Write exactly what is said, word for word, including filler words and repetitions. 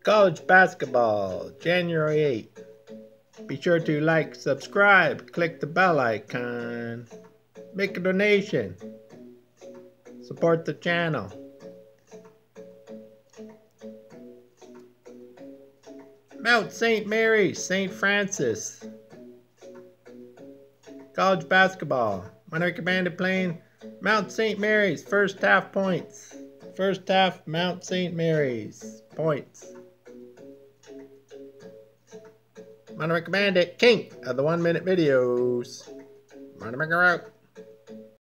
College basketball, January eighth. Be sure to like, subscribe, click the bell icon, make a donation, support the channel. Mount Saint Mary's, Saint Francis. College basketball. I recommended playing Mount Saint Mary's, first half points. First half, Mount Saint Mary's, points. I'm gonna recommend it. King of the one minute videos. Moneymaker out.